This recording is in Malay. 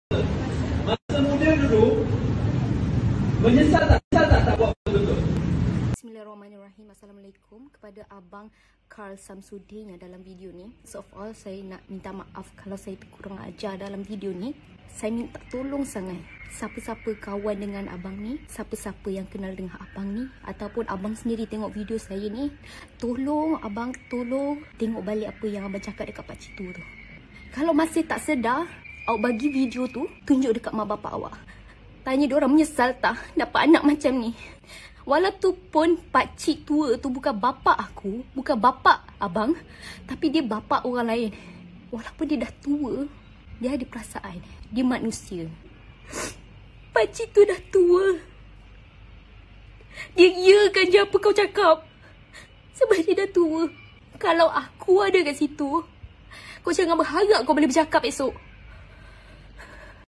Masa muda dulu menyesal tak buat betul-betul. Bismillahirrahmanirrahim. Assalamualaikum kepada Abang Carl Samsudin yang dalam video ni. So of all, saya nak minta maaf kalau saya kurang ajar dalam video ni. Saya minta tolong sangat siapa-siapa kawan dengan abang ni, siapa-siapa yang kenal dengan abang ni, ataupun abang sendiri tengok video saya ni, tolong abang, tolong tengok balik apa yang abang cakap dekat pakcik tu. Kalau masih tak sedar, awak bagi video tu tunjuk dekat mak bapak awak. Tanya diorang menyesal tak dapat anak macam ni. Walaupun pakcik tua tu bukan bapak aku, bukan bapak abang, tapi dia bapak orang lain. Walaupun dia dah tua, dia ada perasaan. Dia manusia. Pakcik tu dah tua. Dia iakan je apa kau cakap. Sebab dia dah tua. Kalau aku ada kat situ, kau jangan berharap kau boleh bercakap esok.